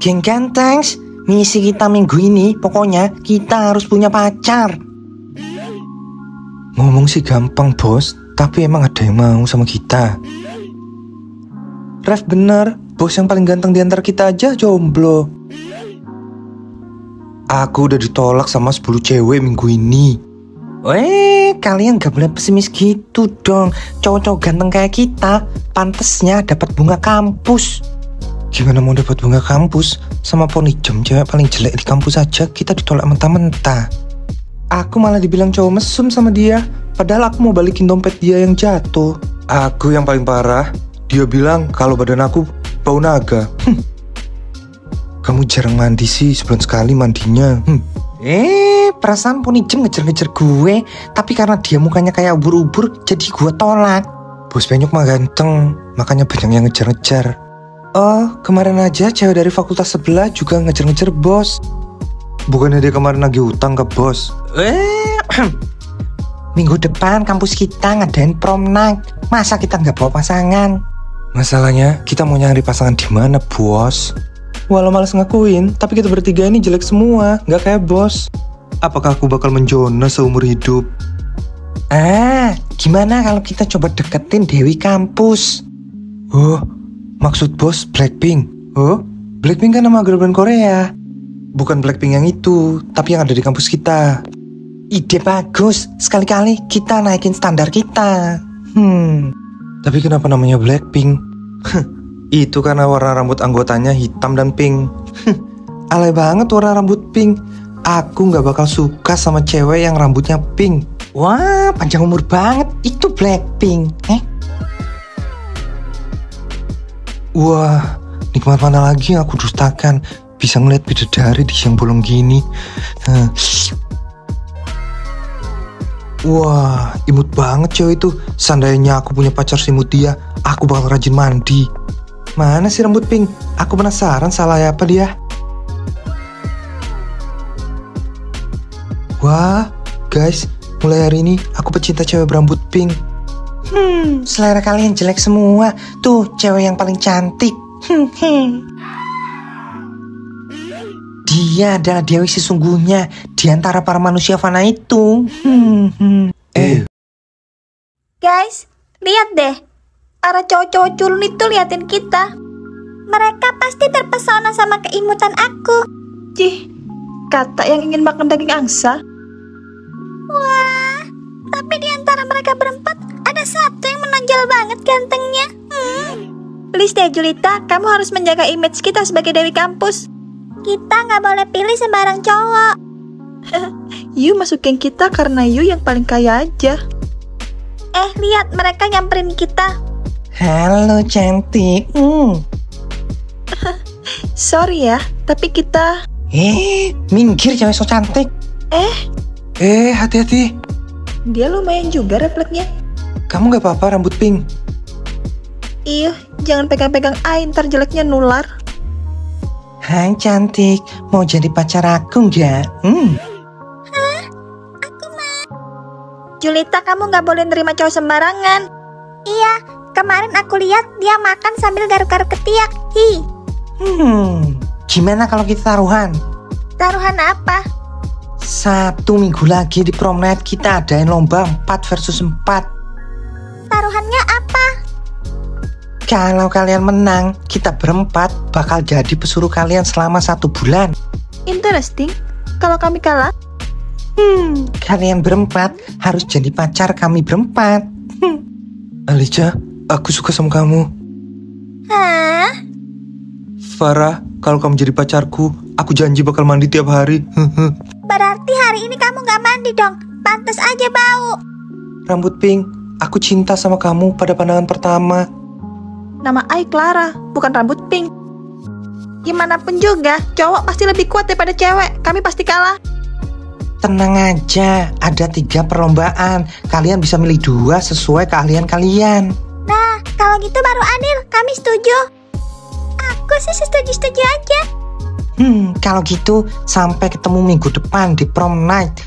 Geng Gantengs, misi kita minggu ini pokoknya kita harus punya pacar. Ngomong sih gampang bos, tapi emang ada yang mau sama kita. Ref bener, bos yang paling ganteng diantara kita aja jomblo. Aku udah ditolak sama 10 cewek minggu ini. Kalian gak boleh pesimis gitu dong. Cowok-cowok ganteng kayak kita pantesnya dapat bunga kampus. Gimana mau dapat bunga kampus? Sama poni jam cewek paling jelek di kampus aja kita ditolak mentah-mentah. Aku malah dibilang cowok mesum sama dia, padahal aku mau balikin dompet dia yang jatuh. Aku yang paling parah, dia bilang kalau badan aku bau naga. Kamu jarang mandi sih, sebulan sekali mandinya. Perasaan poni jam ngejar-ngejar gue, tapi karena dia mukanya kayak ubur-ubur, jadi gue tolak. Bos Penyok mah ganteng, makanya banyak yang ngejar-ngejar. Oh, kemarin aja cewek dari fakultas sebelah juga ngejar-ngejar bos. Bukannya dia kemarin lagi utang ke bos? Minggu depan kampus kita ngadain prom night. Masa kita nggak bawa pasangan? Masalahnya kita mau nyari pasangan di mana bos? Walau males ngakuin, tapi kita bertiga ini jelek semua, nggak kayak bos. Apakah aku bakal menjona seumur hidup? Gimana kalau kita coba deketin Dewi kampus? Oh, maksud bos Blackpink? Oh, Blackpink kan nama girl band Korea. Bukan Blackpink yang itu, tapi yang ada di kampus kita. Ide bagus, sekali-kali kita naikin standar kita. Tapi kenapa namanya Blackpink? Itu karena warna rambut anggotanya hitam dan pink. Alay banget warna rambut pink. Aku gak bakal suka sama cewek yang rambutnya pink. Wah, panjang umur banget. Itu Blackpink. Wah, nikmat mana lagi yang aku dustakan. Bisa ngeliat bidadari di siang bolong gini. Wah, imut banget cewek itu. Seandainya aku punya pacar simut dia, aku bakal rajin mandi. Mana sih rambut pink? Aku penasaran salah apa dia. Wah, guys, mulai hari ini aku pecinta cewek berambut pink. Selera kalian jelek semua. Tuh, cewek yang paling cantik. Dia adalah Dewi sesungguhnya di antara para manusia fana itu. Guys, lihat deh. Para cowok-cowok culun itu liatin kita. Mereka pasti terpesona sama keimutan aku. Cih, kata yang ingin makan daging angsa. Wah, tapi di antara mereka berempat ada satu yang menonjol banget gantengnya. Please deh Julita, kamu harus menjaga image kita sebagai Dewi kampus. Kita nggak boleh pilih sembarang cowok. You masuk geng kita karena you yang paling kaya aja. Lihat mereka nyamperin kita. Halo cantik. Sorry ya, tapi kita... Minggir cewek so cantik. Hati-hati. Dia lumayan juga refleksnya. Kamu gak apa-apa rambut pink? Ih, jangan pegang-pegang ntar jeleknya nular. Hai cantik, mau jadi pacar aku nggak? Aku mau. Julita, kamu nggak boleh nerima cowok sembarangan. Iya, kemarin aku lihat dia makan sambil garuk-garuk ketiak. Gimana kalau kita taruhan? Taruhan apa? 1 minggu lagi di prom night kita adain lomba 4 versus 4. Taruhannya apa? Kalau kalian menang, kita berempat bakal jadi pesuruh kalian selama 1 bulan. Interesting. Kalau kami kalah? Kalian berempat harus jadi pacar kami berempat. Alicia, aku suka sama kamu. Hah? Farah, kalau kamu jadi pacarku, aku janji bakal mandi tiap hari. Berarti hari ini kamu gak mandi dong. Pantes aja bau. Rambut pink, aku cinta sama kamu pada pandangan pertama. Nama I Clara, bukan rambut pink. Gimana pun juga, cowok pasti lebih kuat daripada cewek. Kami pasti kalah. Tenang aja, ada 3 perlombaan. Kalian bisa milih 2 sesuai keahlian kalian. Nah, kalau gitu baru adil. Kami setuju. Aku sih setuju-setuju aja. Kalau gitu sampai ketemu minggu depan di prom night.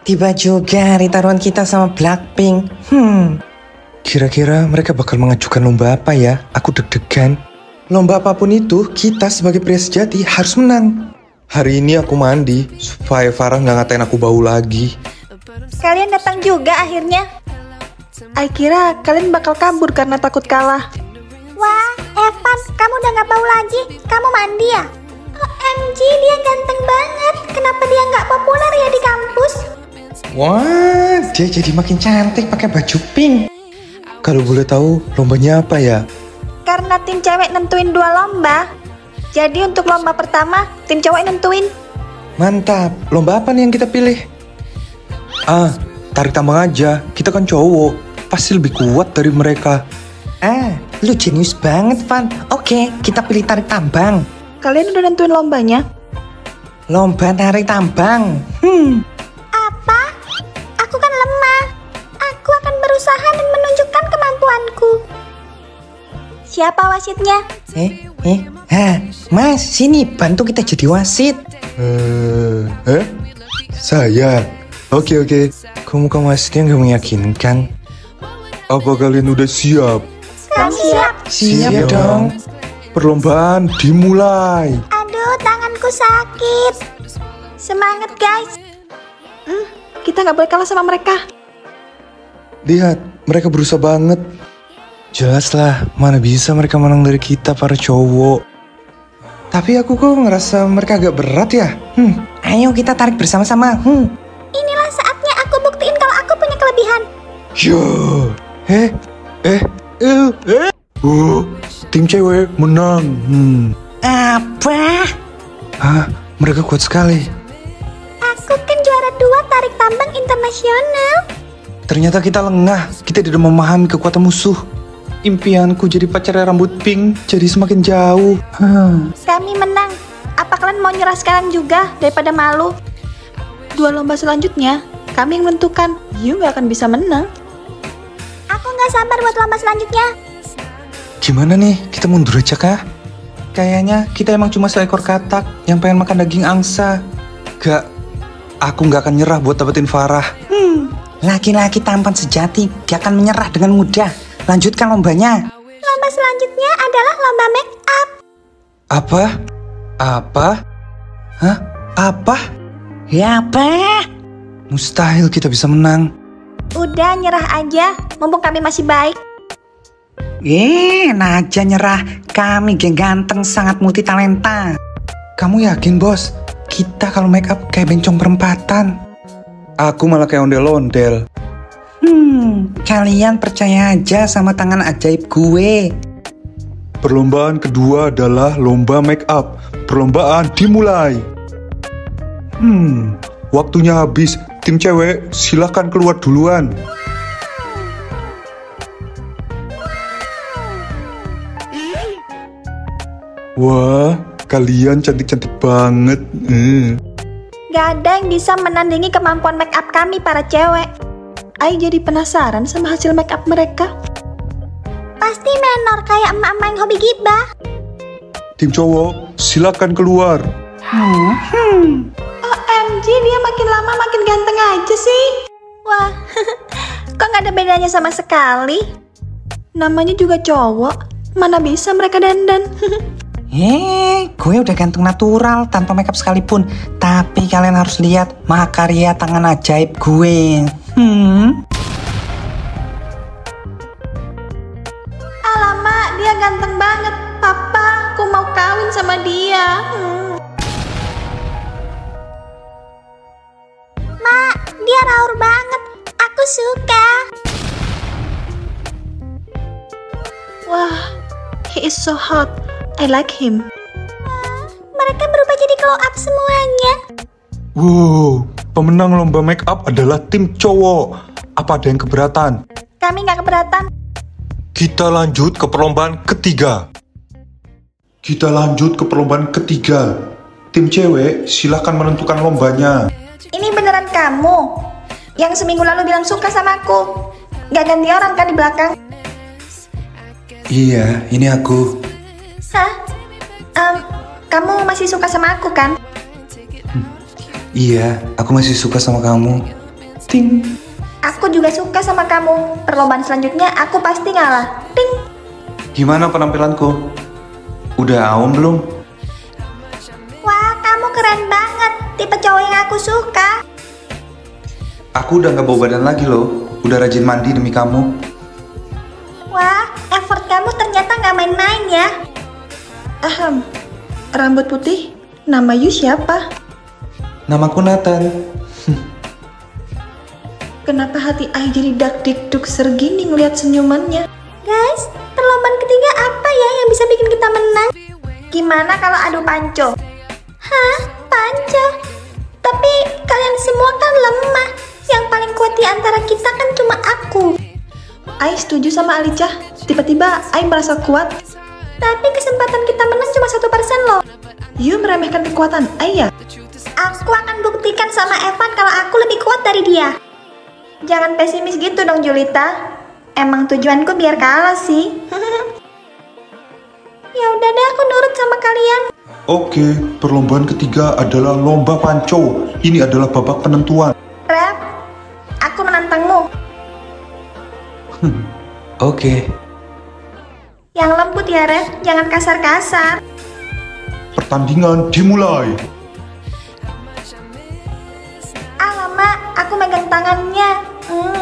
Tiba juga hari taruhan kita sama Blackpink. Kira-kira mereka bakal mengajukan lomba apa ya? Aku deg-degan. Lomba apapun itu, kita sebagai pria sejati harus menang. Hari ini aku mandi, supaya Farah nggak ngatain aku bau lagi. Kalian datang juga akhirnya. Ai kira kalian bakal kabur karena takut kalah. Wah, Evan, kamu udah gak bau lagi. Kamu mandi ya? OMG, dia ganteng banget. Kenapa dia gak populer ya di kampus? Wah, dia jadi makin cantik pakai baju pink. Kalau boleh tahu, lombanya apa ya? Karena tim cewek nentuin 2 lomba. Jadi untuk lomba pertama, tim cowok nentuin. Mantap, lomba apa nih yang kita pilih? Tarik tambang aja, kita kan cowok. Pasti lebih kuat dari mereka. Lu jenius banget, Van. Oke, kita pilih tarik tambang. Kalian udah nentuin lombanya? Lomba tarik tambang. Apa? Aku kan lemah. Aku akan berusaha dan menunjukkan kemampuanku. Siapa wasitnya? Mas, sini bantu kita jadi wasit. Saya? Oke. Kamu wasitnya nggak meyakinkan. Apa kalian udah siap? Kami siap. Siap dong. Perlombaan dimulai. Aduh, tanganku sakit. Semangat guys. Kita nggak boleh kalah sama mereka. Lihat, mereka berusaha banget. Jelaslah, mana bisa mereka menang dari kita para cowok. Tapi aku kok ngerasa mereka agak berat ya. Ayo kita tarik bersama-sama. Inilah saatnya aku buktiin kalau aku punya kelebihan. Tim cewek menang. Apa? Mereka kuat sekali. Aku kan juara 2 tarik tambang internasional. Ternyata kita lengah. Kita tidak memahami kekuatan musuh. Impianku jadi pacar rambut pink jadi semakin jauh. Kami menang. Apa kalian mau nyerah sekarang juga daripada malu? 2 lomba selanjutnya, kami yang menentukan. You nggak akan bisa menang. Aku nggak sabar buat lomba selanjutnya. Gimana nih? Kita mundur aja kah? Kayaknya kita emang cuma seekor katak yang pengen makan daging angsa. Aku nggak akan nyerah buat dapetin Farah. Laki-laki tampan sejati gak akan menyerah dengan mudah. Lanjutkan lombanya. Lomba selanjutnya adalah lomba make up. Apa? Apa? Ya apa? Mustahil kita bisa menang. Udah nyerah aja, mumpung kami masih baik. Aja nyerah. Kami geng ganteng sangat multi talenta. Kamu yakin bos? Kita kalau make up kayak bencong perempatan. Aku malah kayak ondel-ondel. Kalian percaya aja sama tangan ajaib gue. Perlombaan kedua adalah lomba make up. Perlombaan dimulai. Waktunya habis. Tim cewek, silahkan keluar duluan. Wah, kalian cantik-cantik banget. Gak ada yang bisa menandingi kemampuan make up kami para cewek. Ai jadi penasaran sama hasil make up mereka. Pasti menor kayak emak-emak yang hobi gibah. Tim cowok, silakan keluar. OMG, dia makin lama makin ganteng aja sih. Wah, kok gak ada bedanya sama sekali? Namanya juga cowok. Mana bisa mereka dandan. Gue udah ganteng natural tanpa makeup sekalipun. Tapi kalian harus lihat mahakarya tangan ajaib gue. Alamak, dia ganteng banget. Papa, aku mau kawin sama dia. Mak, dia raur banget. Aku suka. Wah, he is so hot. I like him. Mereka berubah jadi glow up semuanya. Wow, pemenang lomba make up adalah tim cowok. Apa ada yang keberatan? Kami gak keberatan. Kita lanjut ke perlombaan ketiga. Tim cewek, silakan menentukan lombanya. Ini beneran kamu yang seminggu lalu bilang suka sama aku. Gak ganti orang kan di belakang? Iya, ini aku. Hah? Kamu masih suka sama aku kan? Iya, aku masih suka sama kamu. Ting. Aku juga suka sama kamu. Perlombaan selanjutnya aku pasti ngalah. Ting. Gimana penampilanku? Udah aum belum? Wah, kamu keren banget. Tipe cowok yang aku suka. Aku udah gak bawa badan lagi loh. Udah rajin mandi demi kamu. Wah, effort kamu ternyata nggak main-main ya. Ahem, rambut putih, nama you siapa? Namaku Nathan. Kenapa hati Ai jadi dak dik ser gini ngeliat senyumannya? Guys, perlombaan ketiga apa ya yang bisa bikin kita menang? Gimana kalau adu panco? Hah? Panco? Tapi kalian semua kan lemah. Yang paling kuat di antara kita kan cuma aku. Ai setuju sama Alica. Tiba-tiba Ai merasa kuat. Tapi kesempatan kita menang cuma 1% loh. You meremehkan kekuatan Ai ya? Aku akan buktikan sama Evan kalau aku lebih kuat dari dia. Jangan pesimis gitu dong Julita. Emang tujuanku biar kalah sih. Ya udah deh, aku nurut sama kalian. Oke, perlombaan ketiga adalah lomba panco. Ini adalah babak penentuan. Rev, aku menantangmu. Oke. Yang lembut ya Rev, jangan kasar-kasar. Pertandingan dimulai. Alamak, aku megang tangannya.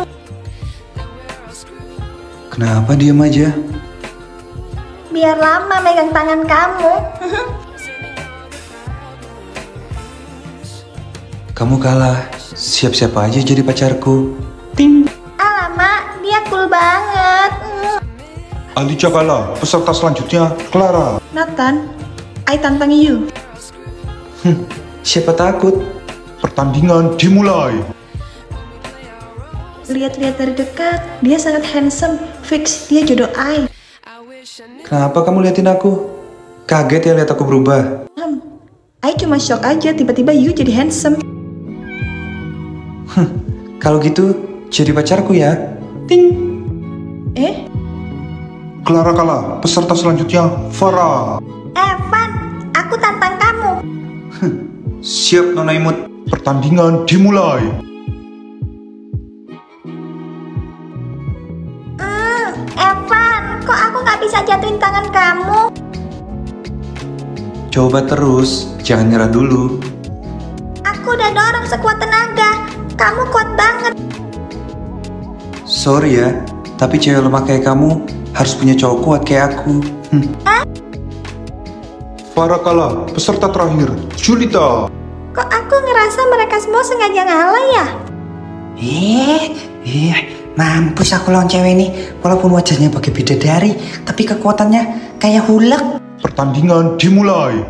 Kenapa diam aja? Biar lama megang tangan kamu. Kamu kalah. Siap-siap aja jadi pacarku. Alamak, dia cool banget. Alica kalah. Peserta selanjutnya Clara. Nathan, Ai tantang you. Siapa takut? Pertandingan dimulai. Lihat-lihat dari dekat, dia sangat handsome. Fix, dia jodoh Ai. Kenapa kamu liatin aku? Kaget ya lihat aku berubah? Ai cuma shock aja, tiba-tiba you jadi handsome. Kalau gitu, jadi pacarku ya. Ting. Clara kalah. Peserta selanjutnya Farah. Evan, aku tantang kamu. Siap Nona Imut. Pertandingan dimulai. Evan, kok aku nggak bisa jatuhin tangan kamu? Coba terus, jangan nyerah dulu. Aku udah dorong sekuat tenaga. Kamu kuat banget. Sorry ya, tapi cewek lemah kayak kamu harus punya cowok kuat kayak aku. Farah kalah. Peserta terakhir Julita. Kok aku ngerasa mereka semua sengaja ngalah ya? Mampus aku lawan cewek ini. Walaupun wajahnya pakai bidadari, tapi kekuatannya kayak hulek. Pertandingan dimulai.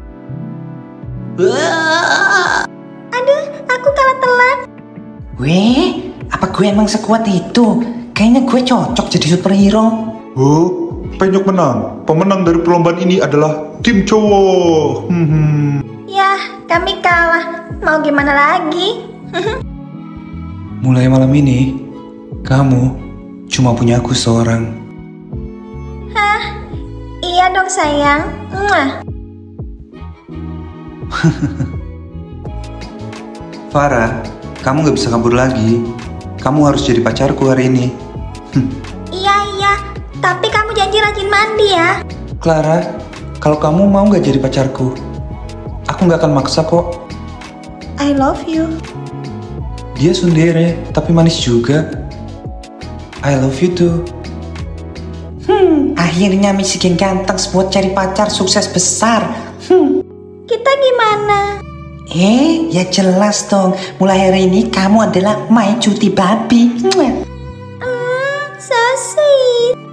Aduh, aku kalah telat. Apa gue emang sekuat itu? Kayaknya gue cocok jadi superhero. Penyok menang. Pemenang dari perlombaan ini adalah tim cowok. Yah, kami kalah. Mau gimana lagi? Mulai malam ini, kamu cuma punya aku seorang. Hah? Iya dong sayang. Farah, kamu gak bisa kabur lagi. Kamu harus jadi pacarku hari ini. Iya, tapi kamu janji rajin mandi ya. Clara, kalau kamu mau gak jadi pacarku, aku gak akan maksa kok. I love you. Dia sundere, tapi manis juga. I love you too. Akhirnya misi geng ganteng buat cari pacar sukses besar. Kita gimana? Ya jelas dong. Mulai hari ini kamu adalah my cuti babi. So sweet.